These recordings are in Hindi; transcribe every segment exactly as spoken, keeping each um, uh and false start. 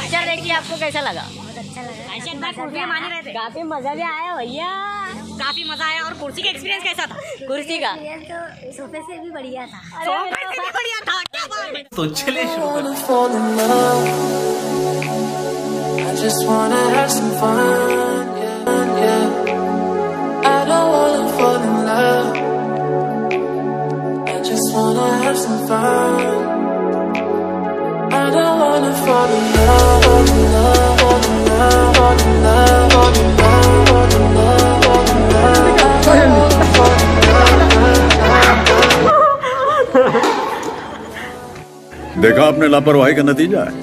पिक्चर देखिए, आपको कैसा लगा? अच्छा लगा, काफी मजा भी आया भैया, काफी मजा आया। और कुर्सी का एक्सपीरियंस कैसा था? कुर्सी का तो सोफे से भी बढ़िया था। सोफे से भी बढ़िया था, क्या बात है। तो चलिए शुरू I don't wanna fall in love, fall in love, fall in love, fall in love, fall in love, fall in love, fall in love, fall in love, fall in love. देखा आपने लापरवाही का नतीजा है।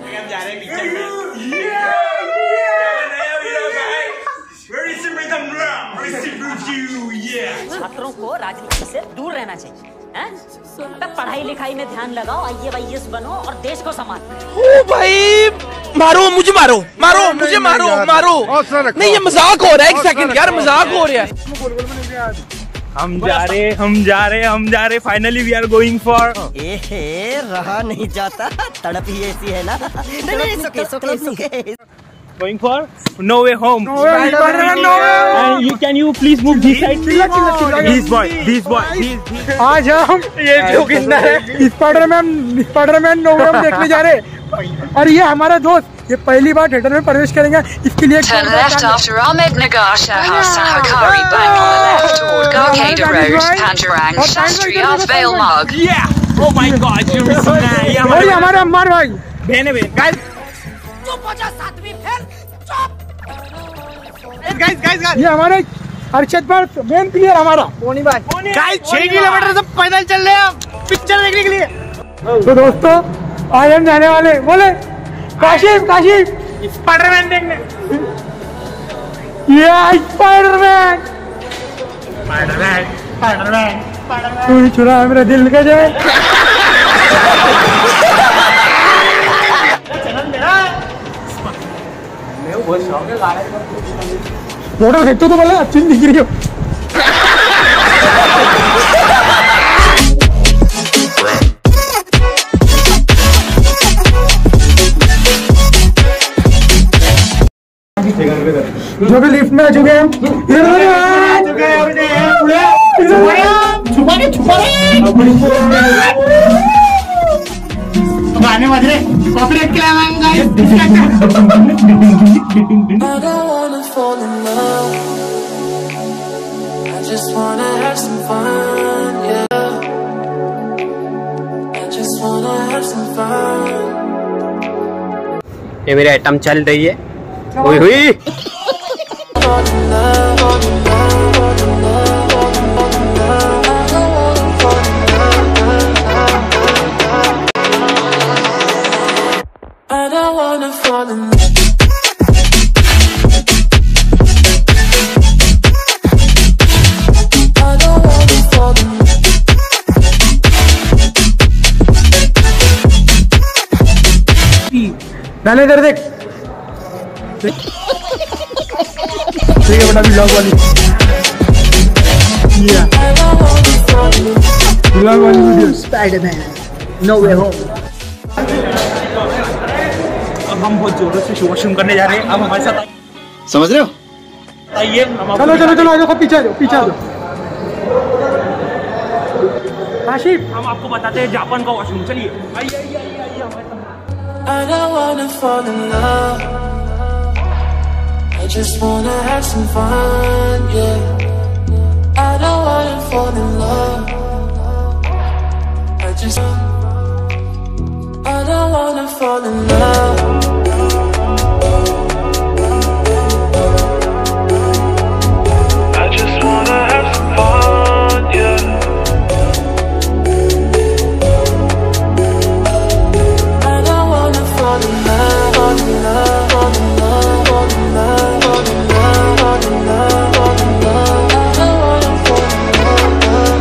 छात्रों को राजनीति से दूर रहना चाहिए, हैं? तब पढ़ाई लिखाई में ध्यान लगाओ, आई A S I A S बनो और देश को संभालो। ओ भाई, मारो मुझे, मारो मारो मुझे, मारो मारो। नहीं ये मजाक हो रहा है, एक सेकंड यार, मजाक हो रहा है। हम जा रहे हम जा रहे हम जा रहे finally we are going for. ए रहा नहीं जाता, तड़प ही ऐसी है ना। नहीं नहीं, सुके सुके सुके Going for No Way Home. No way, Spider-Man, no way. And you can you please move this side? This boy, this boy, this. आज हम ये जो कितना है, Spiderman Spiderman no way home देखने जा रहे हैं। और ये हमारा दोस्त ये पहली बार थिएटर में प्रवेश करेंगे, इसके लिए turn left after Ahmed Nagasha House Sahakari Bank on the left toward Garkada Road, Panjarang, Shastri Vale Mug. Yeah. Oh my God, you listen now. ये हमारे हमारे अम्मार भाई बहने बहन guys. Guys, guys, guys. ये हमारे अर्षद पर मेन प्लेयर हमारा पोनी भाई। Guys, छह किलोमीटर से पैदल चल रहे हैं पिक्चर देखने के लिए। तो दोस्तों आज हम जाने वाले, बोले काशिफ काशिफ स्पाइडरमैन देखने। ये स्पाइडरमैन स्पाइडरमैन स्पाइडरमैन तू ही चुरा है मेरे दिल का जाए। फोटो खींचो तो बोले अच्छी दिख रही हो। जो भी लिफ्ट में आ चुके हैं, छुपा के छुपा गाने बज रहे, copyright claim I don't wanna fall in love. I just wanna have some fun, yeah. I just wanna have some fun. ये मेरी आइटम चल रही है, हुई हुई। Fall in love, fall in love, fall in love, fall in love. I don't wanna fall in love. I don't wanna fall in love. पहले इधर देख, ठीक है बेटा, ब्लॉग वाली ब्लॉग वाली video Spiderman no way home. अब हम बहुत जोरों से वॉशरूम करने जा रहे हैं। अब हमारे साथ समझ रहे हो? आइए हम चलो चलो चलो, आ जाओ, पीछे आ जाओ, पीछे आ जाओ। काशिफ हम आपको बताते हैं जापान का वॉशरूम। चलिए आइए आइए आइए आइए हमारे साथ। I don't wanna fall in love. I just wanna have some fun, yeah. I don't wanna fall in love. I just I don't wanna fall in love. I just wanna have some fun, yeah. Fall in love, fall in love, fall in love, fall in love, fall in love, fall in love, fall in love. I don't wanna fall in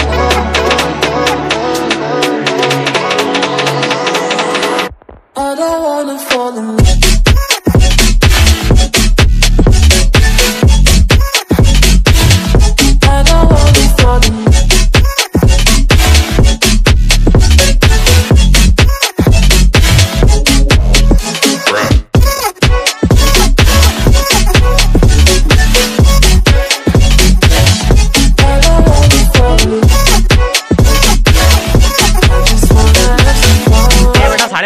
love. I don't wanna fall in love. I don't wanna fall in love. What?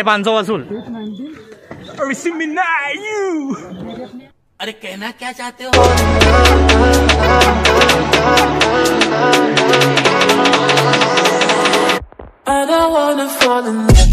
पाँच सौ वसूल। अरे कहना क्या चाहते हो? I don't wanna fall in love.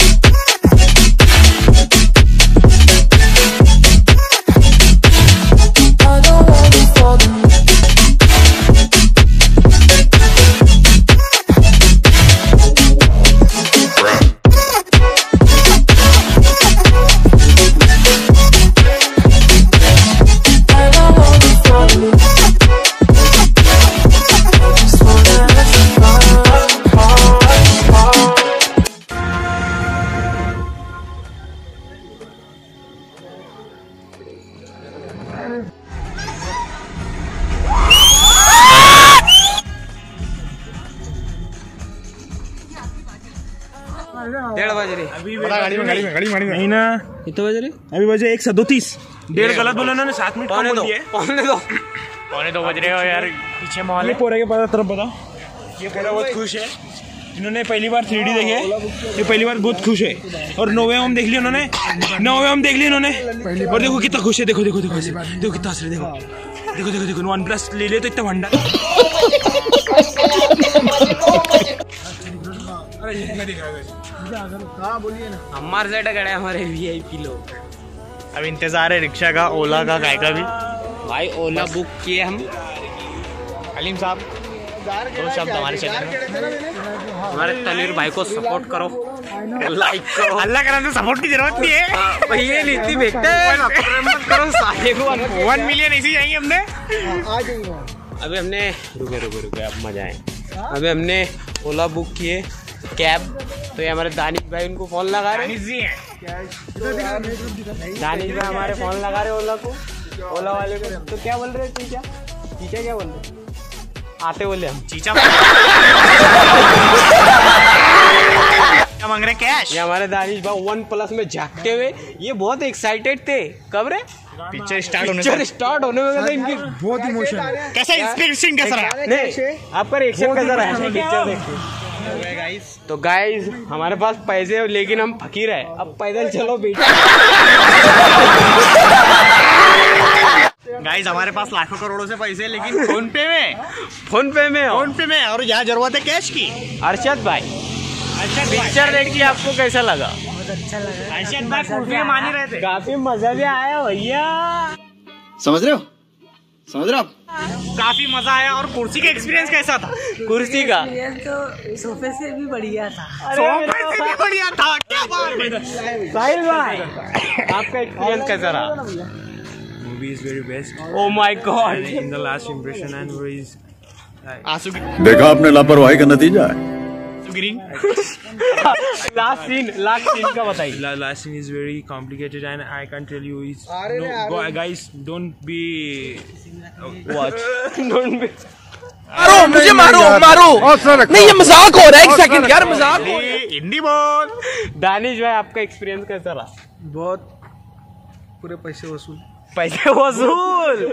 डेढ़ बज रही अभी गाड़ी में गाड़ी में गाड़ी में नहीं ना कितने बज रहे अभी बजे एक सदोतीस डेढ़ गलत बोला उन्होंने सात मिनट पौने दो पौने दो पौने दो बज रहे हो यार पीछे माहौल है। पोरे के पता तरफ बताओ ये पोरा बहुत खुश है इन्होंने पहली बार थ्री डी देखे ये पहली बार बहुत खुश है और नोवे होम देख लिया उन्होंने नोवे होम देख लिया इन्होंने और देखो कितना खुश है देखो देखो देखो देखो कितना हंस रहे देखो देखो देखो देखो वन प्लस ले ले तो इतना भंडा हमारे साइड खड़े हमारे वीआईपी लोग। अब इंतजार है रिक्शा का ओला का काय का भी भाई ओला बुक किए हम। अलीम साहब दो शब्द हमारे चैनल में हमारे तनवीर भाई को सपोर्ट करो लाइक करो अल्लाह करा तो सपोर्ट की जरूरत नहीं है भाई ये नीति देखते करो सारे को वन मिलियन ऐसे जाएंगे हमने अभी हमने रुके रुके रुके अब मजा आए अभी हमने ओला बुक किए कैब तो ये हमारे दानिश भाई उनको फोन लगा रहे दानिश भाई हमारे फोन लगा रहे ओला को ओला वाले को तो क्या बोल रहे चीचा चीचा क्या बोल रहे आते बोले हम चीचा क्या मांग रहे कैश ये हमारे दानिश भाई वन प्लस में झांकते हुए ये बहुत एक्साइटेड थे कब रे पिक्चर स्टार्ट होने पिक्चर स्टार्ट होने में इनकी बहुत इमोशन कैसा इंस्पिरेशन कैसा रहा नहीं आपका रिएक्शन कैसा रहा पिक्चर देख के तो गाइस हमारे पास पैसे है लेकिन हम फकीर है अब पैदल चलो बेटा गाइस हमारे पास लाखों करोड़ों से पैसे लेकिन फोन पे में फोन पे में फोन पे में और यहाँ जरूरत है कैश की। अर्शद भाई पिक्चर देख के आपको कैसा लगा? बहुत अच्छा लगा। अर्शद भाई कुर्सी मान ही रहे थे काफी मजा भी आया भैया समझ रहे हो समझ रहे हो आप काफी मजा आया और कुर्सी का एक्सपीरियंस कैसा था? कुर्सी का तो सोफे से भी बढ़िया था सोफे से भी बढ़िया था क्या बात है साहिल भाई आपका एक्सपीरियंस कैसा रहा? Movie is very best. Oh my God! And in the last impression and is आंसू देखा आपने लापरवाही का नतीजा है। Green last scene last scene का बताइए। Last scene is very complicated and I can't tell you is no guys don't be watch don't be मारो मुझे मारो मारो नहीं ये मजाक हो रहा है एक सेकंड यार मजाक हिंदी बोल। दानिश भाई आपका एक्सपीरियंस कैसा रहा? बहुत पूरे पैसे वसूल पैसे वसूल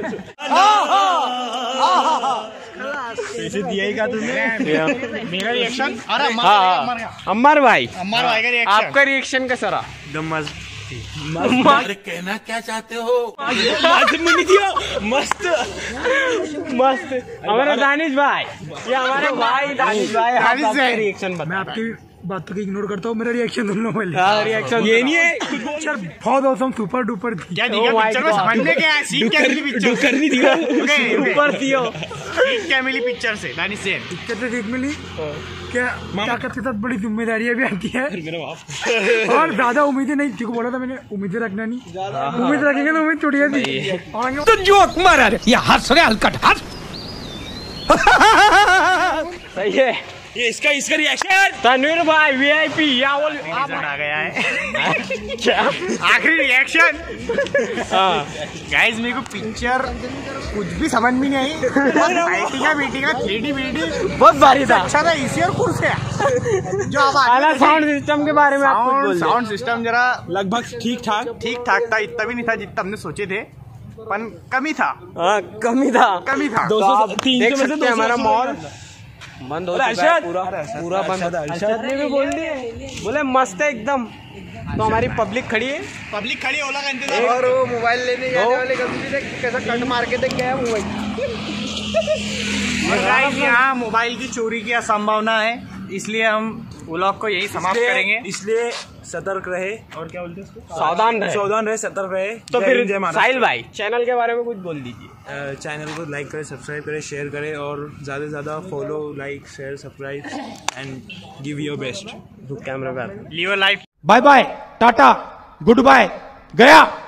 पैसे दिया ही क्या तुमने? मेरा रिएक्शन अरे अम्मार भाई अम्मार भाई का रिएक्शन आपका रिएक्शन कैसा रहा? एकदम मस्त अरे कहना क्या चाहते हो? मस्त मस्त हमारे दानिश भाई ये हमारे भाई दानिश भाई आपका रिएक्शन बता। मैं आपकी बातों को इग्नोर करता हूँ मेरा रिएक्शन तुम लोग रिएक्शन ये नहीं है पिक्चर बहुत औसम सुपर डुपर थी क्या दिखा पिक्चर में समझने क्या है सीन क्या मिली पिक्चर से करनी थी ऊपर थियो सीन क्या मिली पिक्चर से दानिश से पिक्चर से ठीक मिली क्या ताकत के साथ बड़ी जिम्मेदारियां भी आती है और ज्यादा उम्मीदें नहीं थी को बोला था मैंने उम्मीदें रखना नहीं उम्मीद रखेंगे तो उम्मीद टूट जाती तो जोक मारा रे ये हंस रहे हलकट हंस सही है ये इसका इसका रिएक्शन तनवीर भाई वीआईपी या वो आ गया है क्या आखिरी रिएक्शन। गाइस मेरे को पिक्चर कुछ भी समझ में नहीं आई आईटी का बीटी का थ्री डी बीटी बहुत भारी था अच्छा था इसी और कुर्सियां जो अब साउंड सिस्टम के बारे में आपको साउंड सिस्टम जरा लगभग ठीक ठाक ठीक ठाक था इतना भी नहीं था जितना हमने सोचे थे पर कमी था हाँ कमी था कमी था दो सौ तीन सौ में से हमारा मॉल बंद हो चुका है पूरा पूरा बंद। अर्शद ने भी बोल दिए बोले मस्त है एकदम तो हमारी पब्लिक खड़ी है, पब्लिक खड़ी ओला का इंतजार और वो मोबाइल लेने जाने वाले कभी देख कैसा कट मार के देख गया मोबाइल। यहाँ मोबाइल की चोरी की संभावना है, इसलिए हम व्लॉग को यही समाप्त करेंगे। इसलिए सतर्क रहे और क्या बोलते हैं उसको, सावधान रहे, सावधान रहे, सतर्क रहे। तो फिर साहिल भाई चैनल के बारे में कुछ बोल दीजिए। चैनल को लाइक करें, सब्सक्राइब करें, शेयर करें और ज़्यादा से ज़्यादा follow, like, share, subscribe and give your best. Camera पे live life. Bye bye, tata, goodbye, गया।